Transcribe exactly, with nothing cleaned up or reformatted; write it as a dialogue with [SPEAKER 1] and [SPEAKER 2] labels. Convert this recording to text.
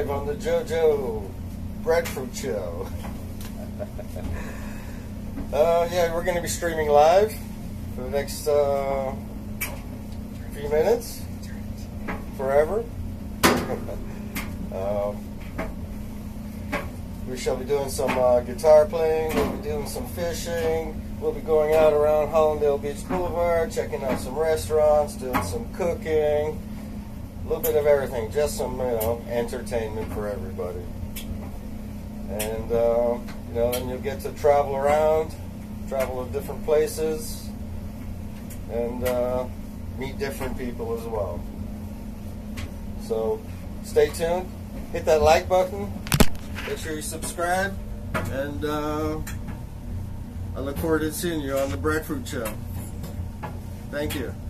[SPEAKER 1] live on the JoJo Breadfruit Show. uh, yeah, we're going to be streaming live for the next uh, few minutes, forever. um, we shall be doing some uh, guitar playing, we'll be doing some fishing, we'll be going out around Hollandale Beach Boulevard, checking out some restaurants, doing some cooking, a little bit of everything, just some, you know, entertainment for everybody. And, uh, you know, then you'll get to travel around, travel to different places, and uh, meet different people as well. So, stay tuned, hit that like button, make sure you subscribe, and uh, I look forward to seeing you on the Breadfruit Show. Thank you.